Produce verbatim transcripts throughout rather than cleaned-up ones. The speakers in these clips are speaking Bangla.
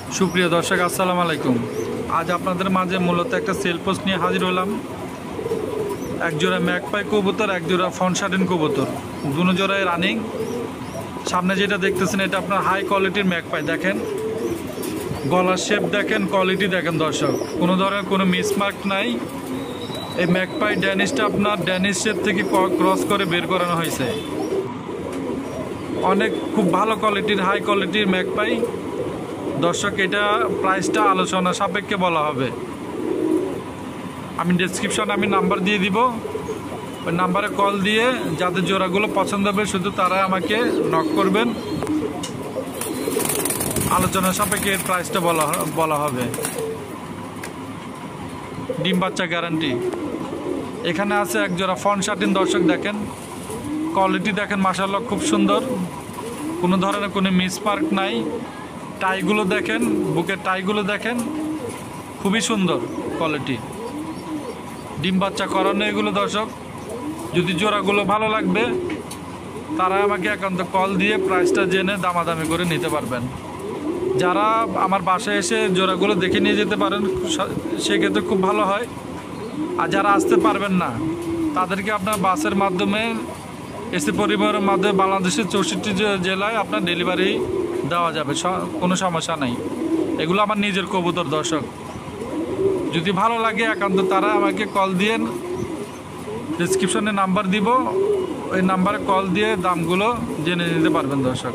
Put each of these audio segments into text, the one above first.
সুপ্রিয় দর্শক, আসসালামু আলাইকুম। আজ আপনাদের মাঝে মূলত একটা সেল পোস্ট নিয়ে হাজির হলাম। এক জোড়া ম্যাকপাই কবুতর, এক জোড়া ফনশাটিন কবুতর, দুনো জোড়ায় রানিং। সামনে যেটা দেখতেছেন এটা আপনার হাই কোয়ালিটির ম্যাকপাই। দেখেন গলার শেপ দেখেন, কোয়ালিটি দেখেন দর্শক, কোনো ধরনের কোনো মিসমার্ক নাই। এই ম্যাকপাই ড্যানিশটা আপনার ড্যানিশের থেকে ক্রস করে বের করানো হয়েছে। অনেক খুব ভালো কোয়ালিটির, হাই কোয়ালিটির ম্যাকপাই দর্শক। এটা প্রাইসটা আলোচনা সাপেক্ষে বলা হবে। আমি ডেসক্রিপশনে আমি নাম্বার দিয়ে দিব, ওই নাম্বারে কল দিয়ে যাদের জোড়াগুলো পছন্দ হবে শুধু তারা আমাকে নক করবেন। আলোচনা সাপেক্ষে এর প্রাইসটা বলা বলা হবে। ডিম বাচ্চা গ্যারান্টি। এখানে আছে এক জোড়া ফনশাটিন দর্শক, দেখেন কোয়ালিটি দেখেন, মাশাআল্লাহ খুব সুন্দর, কোনো ধরনের কোনো মিসমার্ক নাই। টাইগুলো দেখেন, বুকের টাইগুলো দেখেন, খুবই সুন্দর কোয়ালিটি। ডিম বাচ্চা করানো এগুলো দর্শক। যদি জোড়াগুলো ভালো লাগবে তারা আমাকে একান্ত কল দিয়ে প্রাইসটা জেনে দামাদামি করে নিতে পারবেন। যারা আমার বাসায় এসে জোড়াগুলো দেখে নিয়ে যেতে পারেন সেক্ষেত্রে খুব ভালো হয়। আর যারা আসতে পারবেন না তাদেরকে আপনার বাসের মাধ্যমে, এসি পরিবহনের মাধ্যমে বাংলাদেশের চৌষট্টি জেলায় আপনার ডেলিভারি দেওয়া যাবে, কোনো সমস্যা নেই। এগুলো আমার নিজের কবুতর দর্শক। যদি ভালো লাগে একান্ত তারা আমাকে কল দিয়ে, ডেসক্রিপশনে নাম্বার দিব, ওই নাম্বারে কল দিয়ে দামগুলো জেনে নিতে পারবেন দর্শক।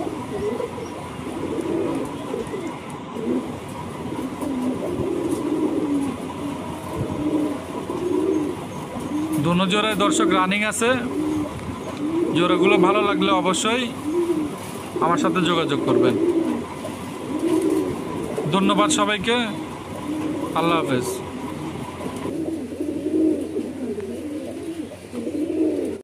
দোনো জোড়ায় দর্শক রানিং আছে। জোড়াগুলো ভালো লাগলে অবশ্যই আমার সাথে যোগাযোগ করবেন। ধন্যবাদ সবাইকে। আল্লাহ হাফেজ।